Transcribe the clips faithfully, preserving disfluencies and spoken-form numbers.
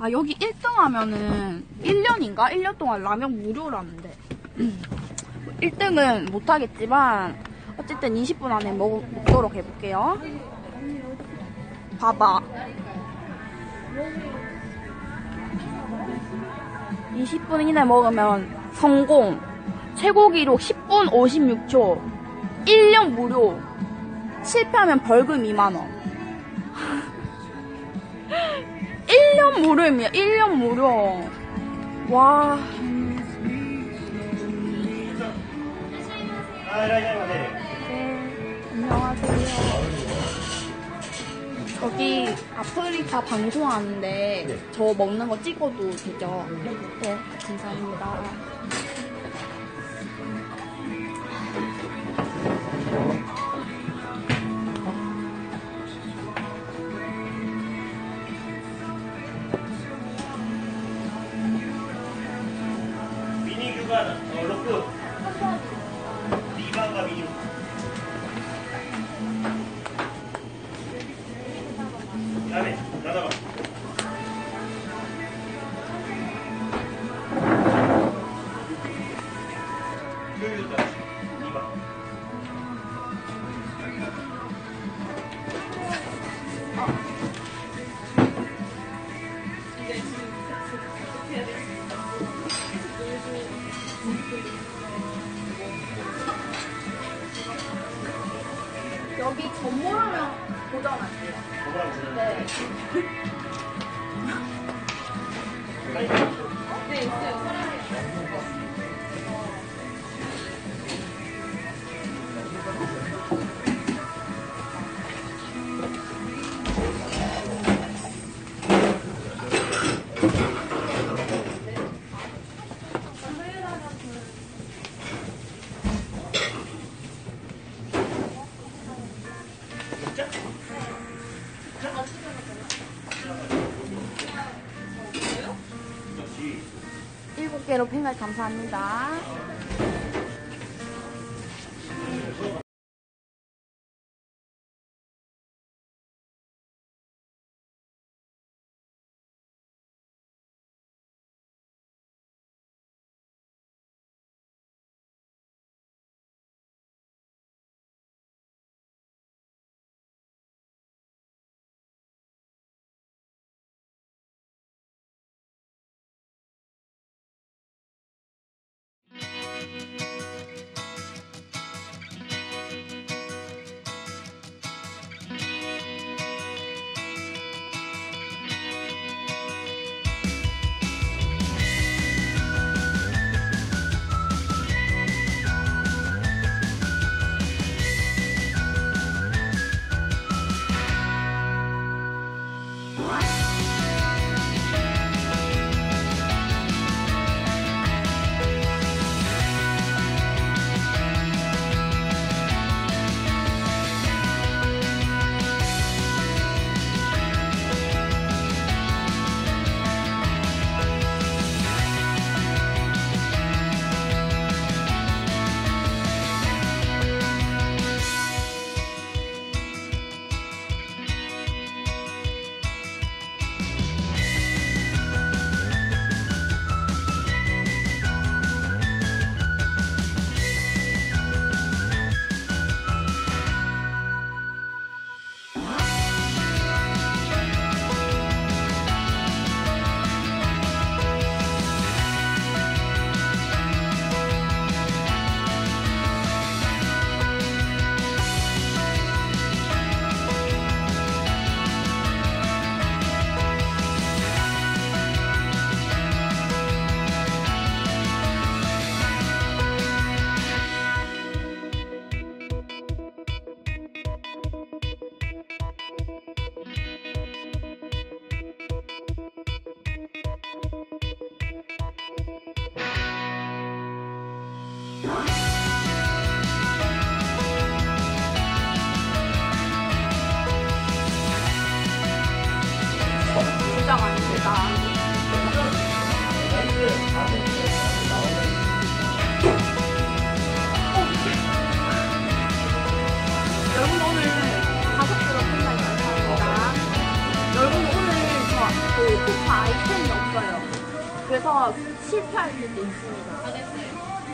아, 여기 일 등 하면은 일 년인가? 일 년 동안 라면 무료라는데. 일 등은 못하겠지만, 어쨌든 이십 분 안에 먹, 먹도록 해볼게요. 봐봐. 이십 분 이내 먹으면 성공. 최고 기록 십 분 오십육 초. 일 년 무료. 실패하면 벌금 이만 원. 일 년 무료입니다. 일 년 무료. 와. 네, 안녕하세요. 저기 아프리카 방송하는데 네. 저 먹는 거 찍어도 되죠? 네, 감사합니다. 미니 교관 어, 로프 리바가 미니 다음에 나가봐. 교육자 리바 여기 전모라면 도전할게요. 네. 네, 있어요. 일곱 개로 팽갈 감사합니다. 필수파 아이템이 없어요. 그래서 실패할 수도 있습니다. 다 됐어요.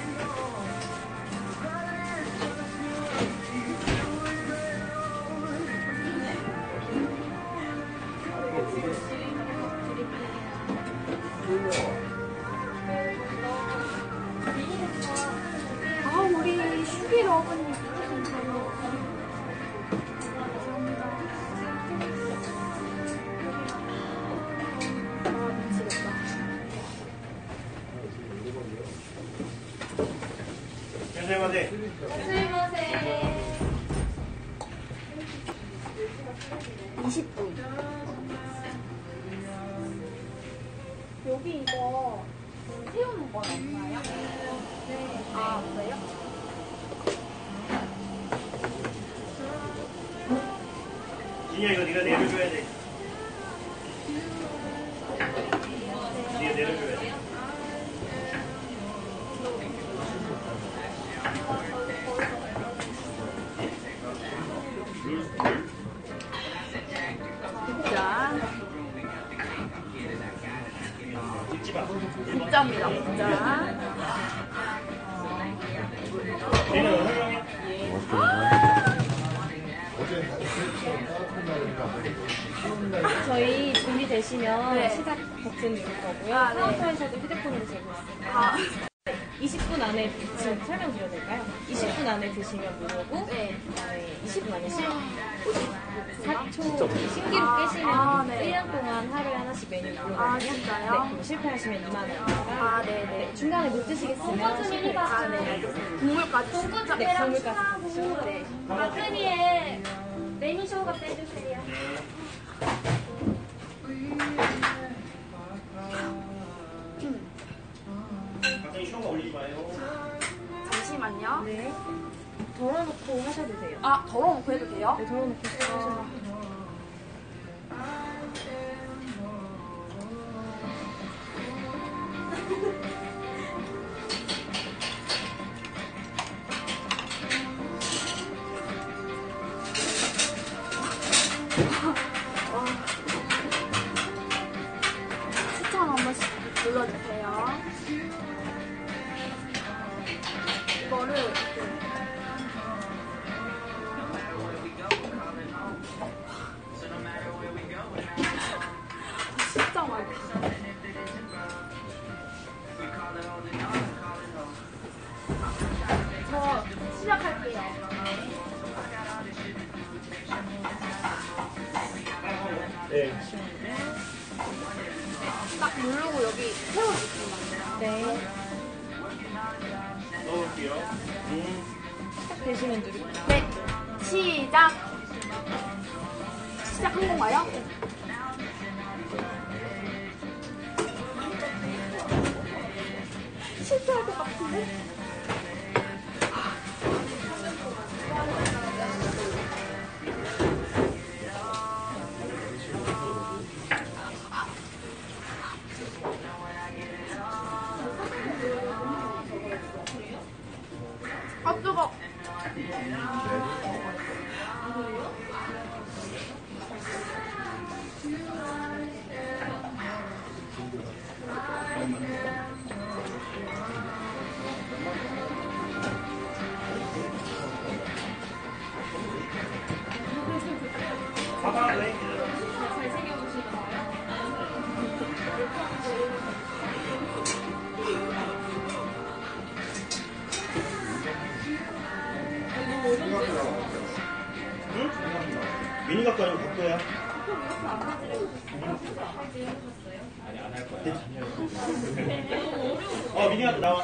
아, 우리 슈길 어머니. 아, 미치겠다. 괜찮은데. 이십 분. 여기 이거 세우는 건 없나요? 네. 아, 그래요? 진이야 이거 네가 내려줘야 돼. 네가 내려줘야 돼. 자, 잊지 마. 진짜입니다, 진짜. 얘는 설명해. 저희 준비되시면 네. 시작 버튼 누를 거고요. 아, 네. 카운터에서도 휴대폰으로 재고 있습니다. 아, 이십 분 안에 지금 설명드려도 될까요? 이십 분 안에 드시면 무료고 네. 그다음에 이십 분 안에 실 사 초 신기록 아, 깨시면 아, 네. 일 년 동안 하루에 하나씩 메뉴 무료거든요. 아, 진짜요? 네, 그럼 실패하시면 이만 원이니까 아, 네네. 네, 중간에 못 드시겠으면 실패. 아, 네, 알겠습니다. 국물까지 진짜 네, 국물까지 드시고 네. 마크니에 매니저가 빼주세요. 갑자기 시험가 올리지 마요. 잠시만요. 네. 덜어놓고 하셔도 돼요. 아, 덜어놓고 해도 돼요? 네, 덜어놓고 하셔도 돼요. 추천 한 번씩 눌러주세요. 이거를 이렇게. 진짜 맛있어. 저 시작할게요. 네. 딱 누르고 여기 세워주시면 돼요. 네. 넣어볼게요. 음. 딱 되시면 누르고. 네, 시작. 시작한 건가요? 실패할 것 같은데? 아, 뜨거. 봐봐, 왜? 응? 미니 갖고 아니고 갖고야. 어, 미니 갖고 나와.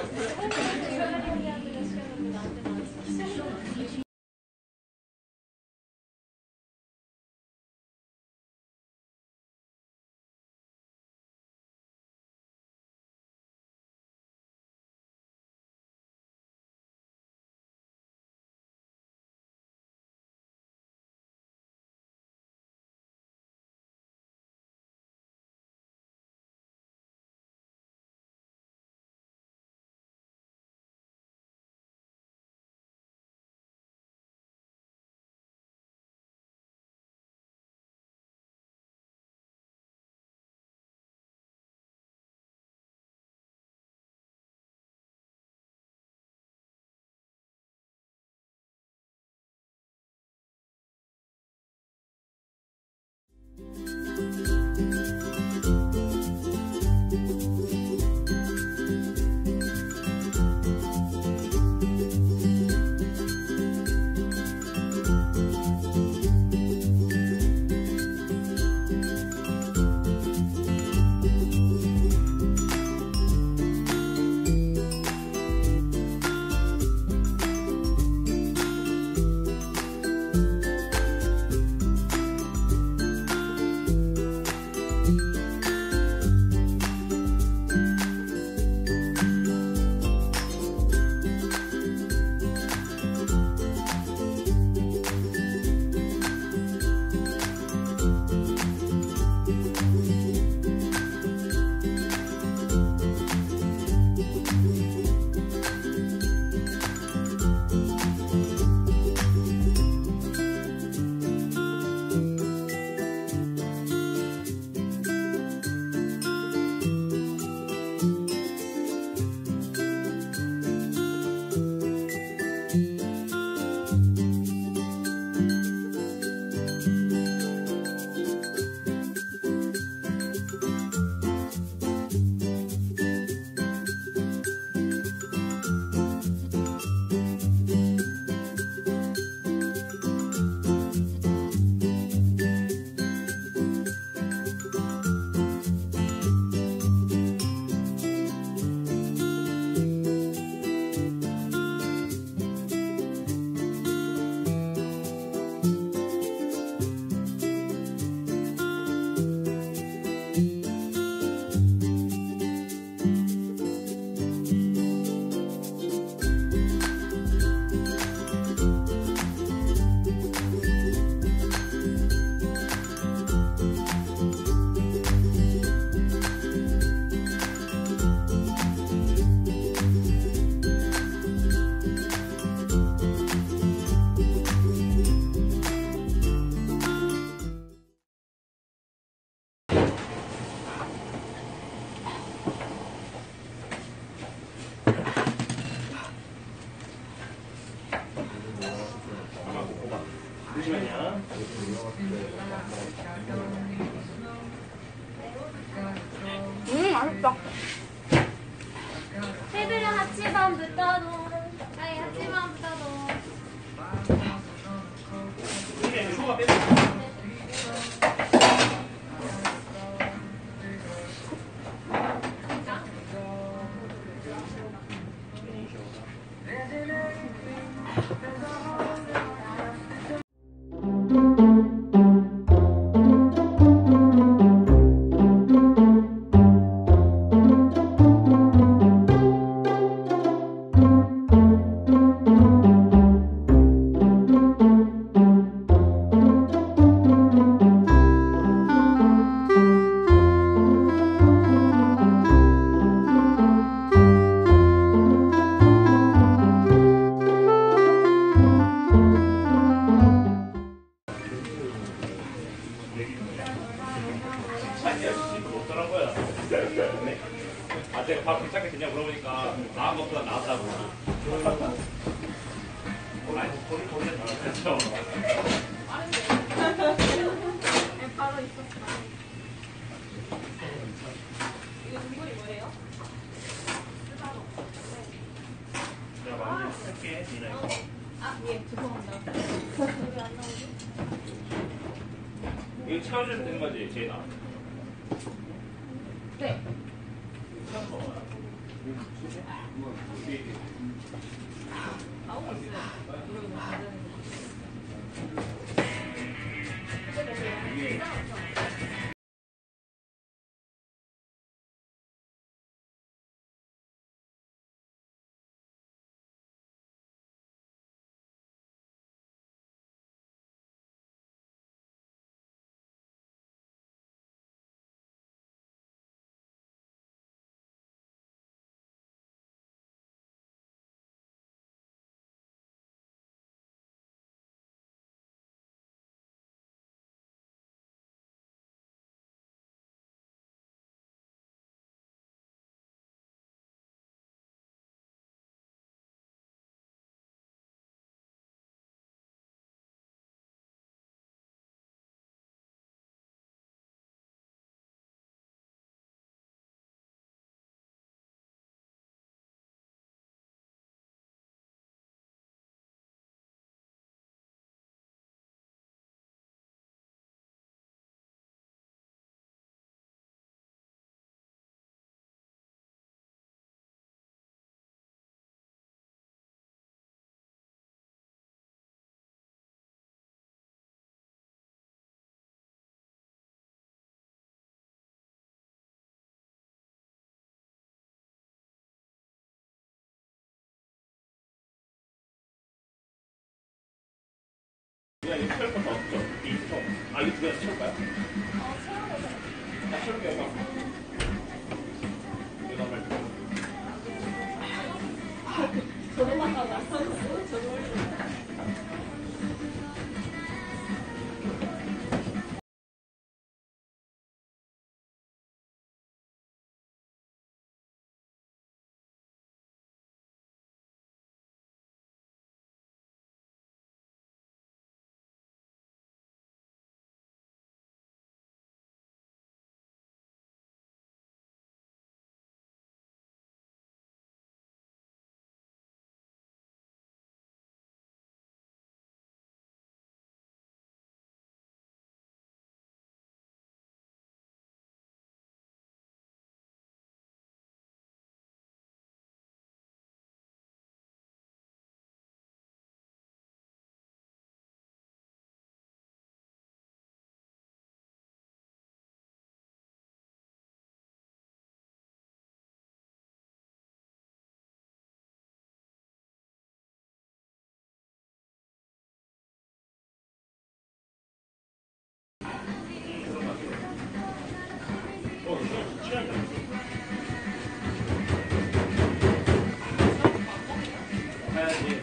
잠시만요. 음, 맛있다. 테이블에 하치반부터도 아이 하치반부터도 이게 소가 빼고. 아, 제가 밥 괜찮게 됐냐 물어보니까 나은 것보다 나았다고. 아니, 거기 거기는 나았죠. 바로 있었어. 이거 국물이 뭐예요? 내가 많이 할게. 니나 이거. 아, 예, 죄송합니다. 여기 안 나오지? 이거 채워주면 되는 거지, 제이나. 네. 나오고 있어요. 이러고 너무 잘 되는 그냥 이거 채울 것도 없죠? 이 통. 아, 이거 두 개나 채울까요? 어, 채워도 돼. 다 채울게요, 이거. 이거 한 발. 저도 하다가 저도 올리고. 어, 이거 취향이 해야지.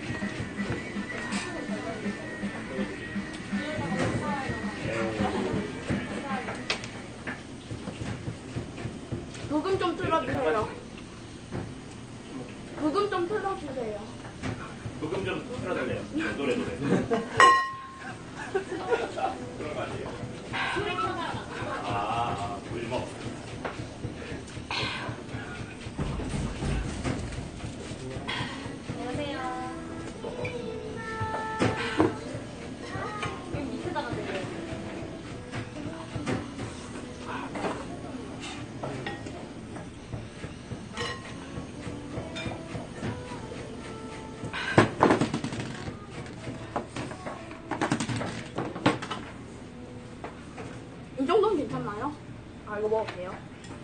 부금 좀 틀어주세요. 부금 좀 틀어주세요. 부금 좀 틀어달래요. 노래, 노래. 그런 거 아니에요? 아, 아, 물 먹어. 이 정도는 괜찮나요? 아, 이거 먹어도 돼요?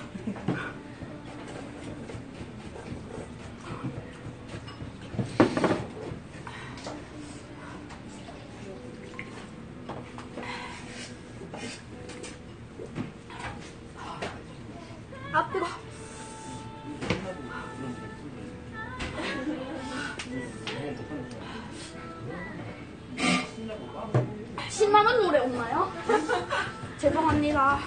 아, 뜨거. 십만 원 노래 없나요? 죄송합니다.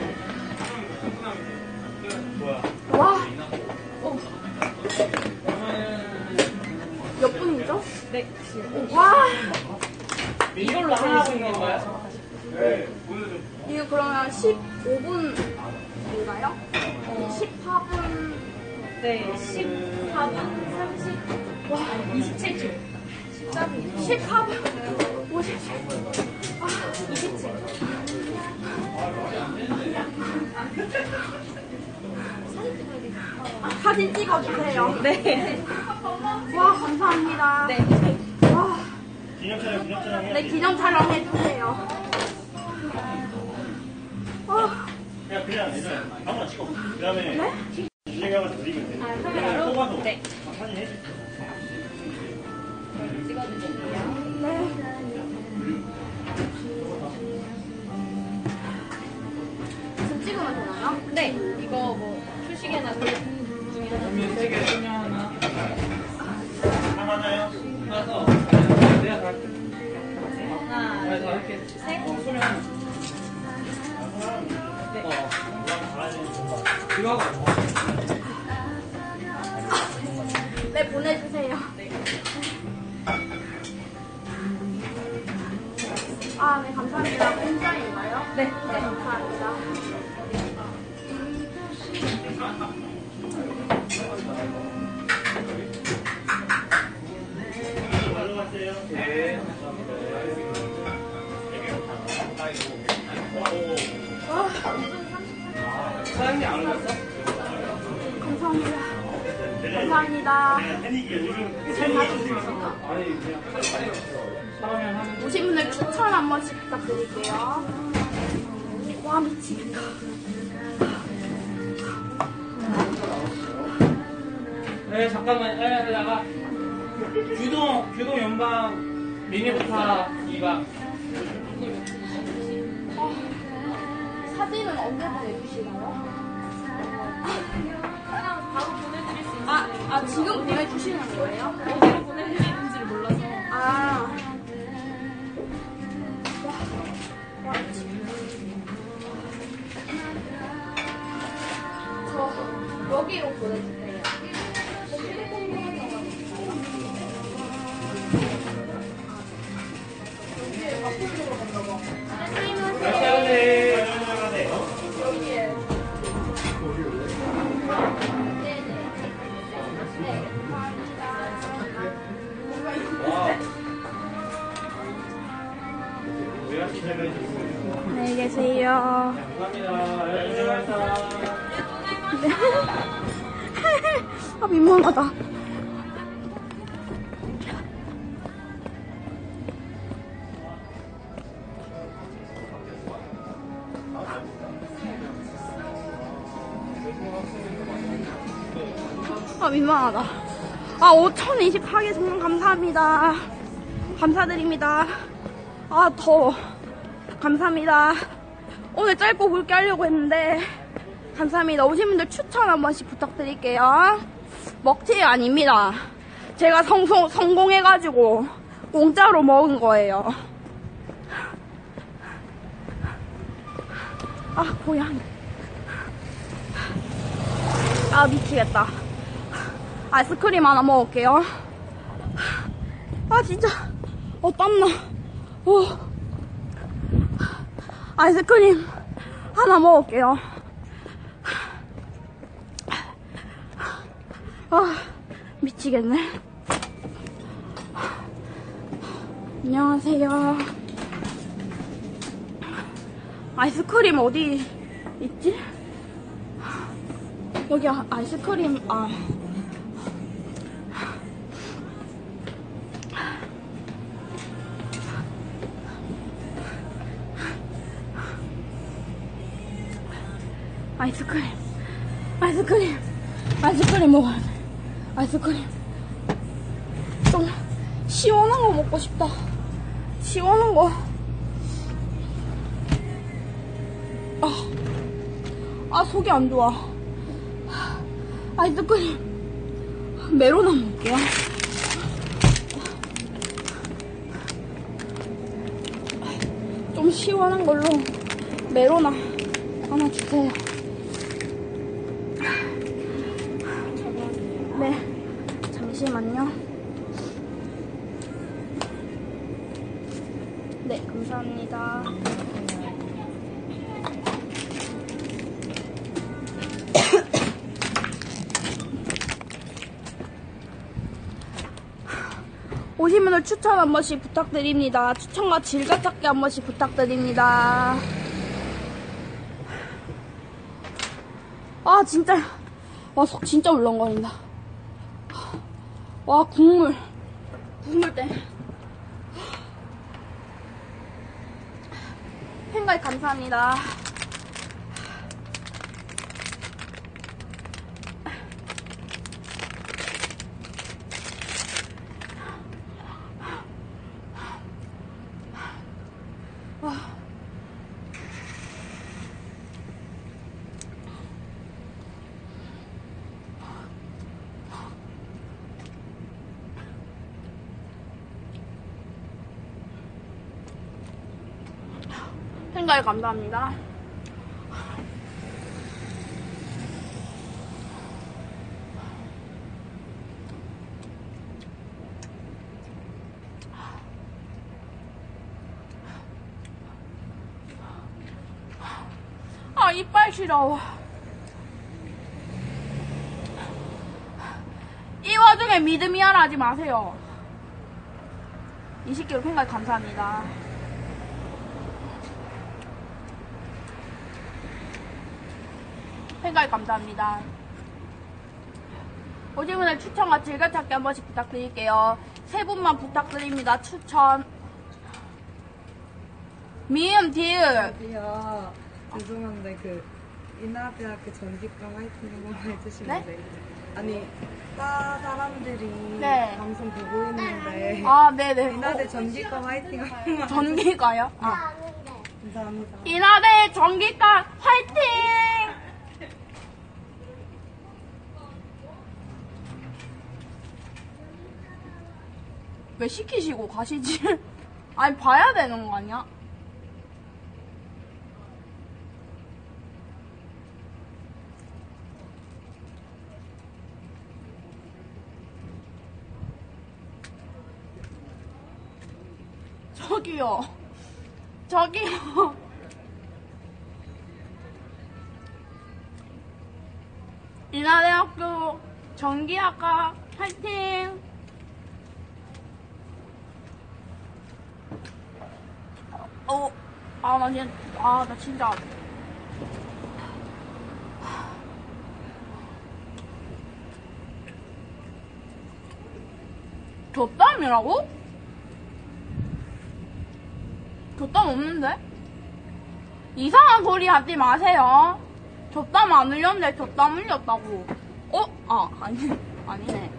뭐야? 와, 어. 네. 지금. 와, 이걸로 하고 있는 거예요? 네, 보여줘. 이거 그러면 십오 분인가요? 십사 분. 네. 십사 분 삼십. 와, 이십칠 초. 십사 분. 십사 분. 오십칠. 이십칠. 사진 찍어주세요. 네. 와, 감사합니다. 네. 와, 기념 촬영, 기념 촬영 해야 네, 기념 촬영 해주세요. 와, 그냥 그냥 예전에 한번 찍어. 그 다음에 네? 진행하면서 드리면 돼. 아, 그냥 카메라로? 뽑아서 네. 사진 해줄게. 찍어주세요. 네. 지금 찍으면 되나요? 네. 이거 뭐 출시계나 그런 중이나 세개 쓰면 하나. 하나요? 나서 내가 갈게. 하나, 내가 둘, 갈게. 셋. 어, 소면. 네. 어. 이거 하고. 네, 보내주세요. 네. 아, 네, 감사합니다. 공짜인가요? 네. 네, 감사합니다. 가져가세요. 네. 사장님 안 오셨어? 감사합니다. 감사합니다. 팬이기 요즘 잘 봐주셨어요? 아니 그냥 사람이랑 하는. 오신 분들 추천 한 번씩 부탁드릴게요. 와, 미치겠다. 네 잠깐만. 네 나가. 규동 규동 연방 미니부타 이 박. 사진은 언제 보내주시나요? 그냥 바로 보내드릴 수 있는데 아, 아, 지금 보내주시는 거예요? 어디로 보내드리는지를 몰라서. 아. 와, 와, 미치겠다. 저, 여기로 보내주세요. 여기에 바쁘게 간다 봐. 네. 여기에. 안녕히 계세요. 감사합니다. 네, 고생하셨습니다. 아, 민망하다. 아, 민망하다. 아, 오천이십사 개 정말 감사합니다. 감사드립니다. 아, 더워. 감사합니다. 오늘 짧고 굵게 하려고 했는데, 감사합니다. 오신 분들 추천 한 번씩 부탁드릴게요. 먹튀 아닙니다. 제가 성공, 성공해가지고, 공짜로 먹은 거예요. 아, 고양. 아, 미치겠다. 아이스크림 하나 먹을게요. 아, 진짜. 어, 땀나. 오. 아이스크림 하나 먹을게요. 아, 미치겠네. 안녕하세요. 아이스크림 어디 있지? 여기 아, 아이스크림, 아. 아이스크림, 아이스크림, 아이스크림 먹어야 돼. 아이스크림. 좀 시원한 거 먹고 싶다. 시원한 거. 아, 아 속이 안 좋아. 아이스크림. 메로나 먹을게요. 좀 시원한 걸로 메로나 하나 주세요. 네, 잠시만요. 감사합니다. 오신 분들 추천 한 번씩 부탁드립니다. 추천과 즐겨찾기 한 번씩 부탁드립니다. 아 진짜 와 속 진짜 울렁거린다. 와 국물 국물 때 팬가입 감사합니다. 팬가입 감사합니다. 아 이빨 시려워. 이 와중에 믿음이 하나 하지 마세요. 이십 킬로그램 팬가입 감사합니다. 팬가입 감사합니다. 오신 분들 추천과 즐겨찾기 한 번씩 부탁드릴게요. 세 분만 부탁드립니다. 추천. 미음 디읍. 저기요. 죄송한데 그 인하대학교 전기과 화이팅 한번 해주시면 네? 돼요. 아니 과 사람들이 네. 방송 보고 있는데 아 네네. 인하대 전기과 화이팅 한 번만. 전기가요? 아. 감사합니다. 인하대 전기과 화이팅! 왜 시키시고 가시지? 아니 봐야 되는 거 아니야? 저기요. 저기요. 인하대학교 전기학과 화이팅! 어, 아, 나 진짜, 아, 나 진짜. 곁담이라고? 곁담 없는데? 이상한 소리 하지 마세요. 곁담 안 흘렸는데 곁담 흘렸다고. 어? 아, 아니, 아니네.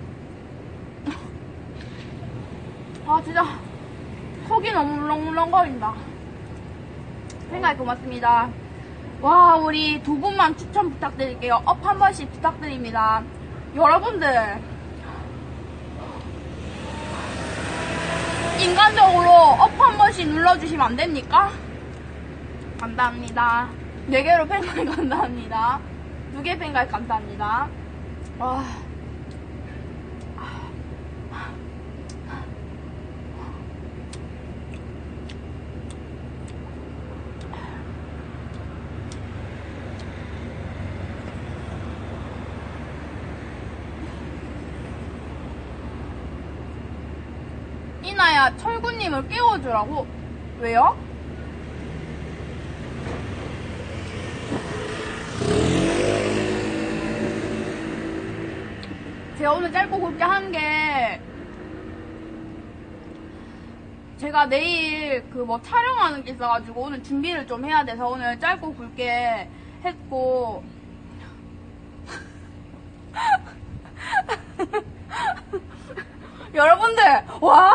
아, 진짜. 속이 너무 울렁울렁거린다. 생각이 고맙습니다. 와, 우리 두 분만 추천 부탁드릴게요. 업 한 번씩 부탁드립니다. 여러분들, 인간적으로 업 한 번씩 눌러주시면 안 됩니까? 감사합니다. 네 개로 팬가입 감사합니다. 두 개 팬가입 감사합니다. 와. 이나야, 철구님을 깨워주라고? 왜요? 제가 오늘 짧고 굵게 한 게, 제가 내일 그 뭐 촬영하는 게 있어가지고 오늘 준비를 좀 해야 돼서 오늘 짧고 굵게 했고, 여러분들, 와!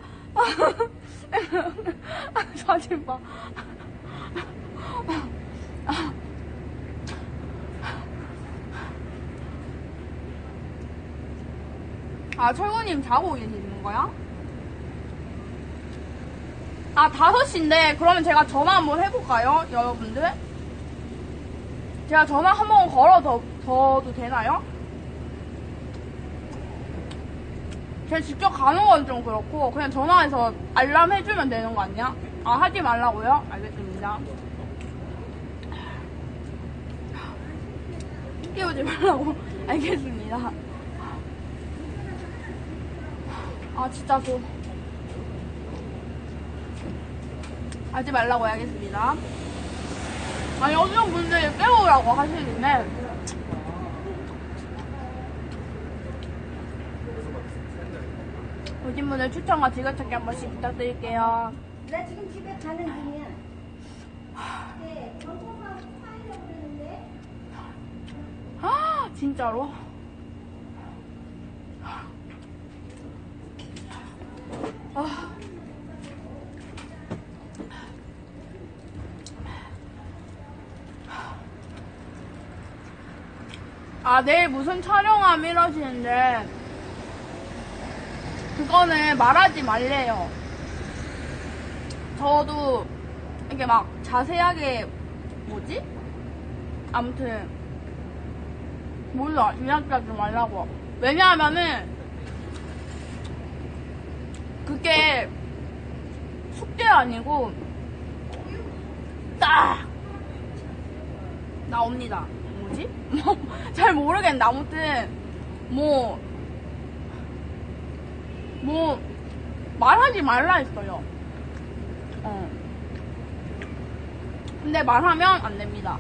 사진 봐. 아, 철구님 자고 계시는 거야? 아, 다섯 시인데, 그러면 제가 전화 한번 해볼까요? 여러분들? 제가 전화 한번 걸어도 도 되나요? 제가 직접 가는 건 좀 그렇고, 그냥 전화해서 알람 해주면 되는 거 아니야? 아, 하지 말라고요? 알겠습니다. 끼우지 말라고. 알겠습니다. 아, 진짜 저. 하지 말라고 해야겠습니다. 아니, 어떤 분들이 깨우라고 하시는데, 오신 분들 추천과 즐겨찾기 한 번씩 부탁드릴게요. 나 지금 집에 가는 중이야. 네, 경찰하고 사이라고 그러는데. 아, 진짜로? 아. 아, 내일 무슨 촬영함 이러시는데, 그거는 말하지 말래요. 저도 이게 막 자세하게, 뭐지? 아무튼, 몰라. 이야기하지 말라고. 왜냐하면은, 그게 숙제 아니고, 딱! 나옵니다. 뭐지? 뭐, 잘 모르겠는데, 아무튼, 뭐, 뭐, 말하지 말라 했어요. 어. 근데 말하면 안 됩니다.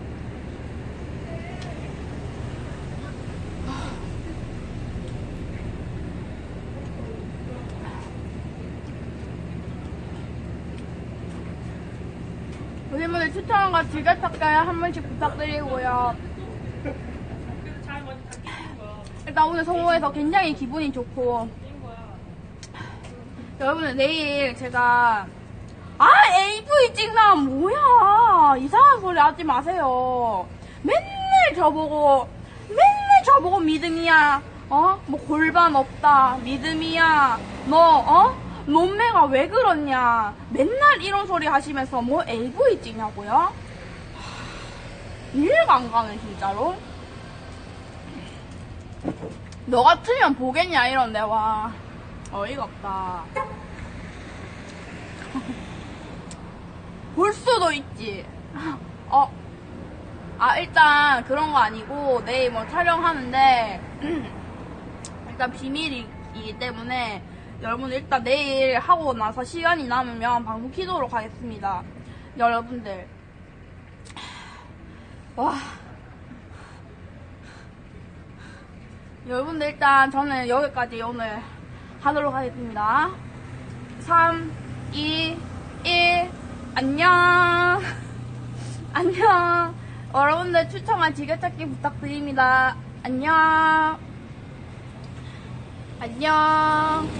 여러분들 추천과 즐겨찾기 한 번씩 부탁드리고요. 일단 오늘 성공해서 굉장히 기분이 좋고, 여러분들 내일 제가 아 에이브이 찍나 뭐야 이상한 소리 하지 마세요. 맨날 저보고 맨날 저보고 믿음이야 어? 뭐 골반 없다 믿음이야 너 어? 몸매가 왜 그렇냐 맨날 이런 소리 하시면서 뭐 에이브이 찍냐고요? 이해가 안 가네 진짜로. 너 같으면 보겠냐 이런데 와 어이가 없다. 볼 수도 있지. 어. 아, 일단 그런 거 아니고 내일 뭐 촬영하는데 일단 비밀이기 때문에 여러분 일단 내일 하고 나서 시간이 남으면 방송 키도록 하겠습니다. 여러분들. 와. 여러분들 일단 저는 여기까지 오늘 하도록 하겠습니다. 삼, 이, 일, 안녕. 안녕. 여러분들 추천과 즐겨찾기 부탁드립니다. 안녕. 안녕.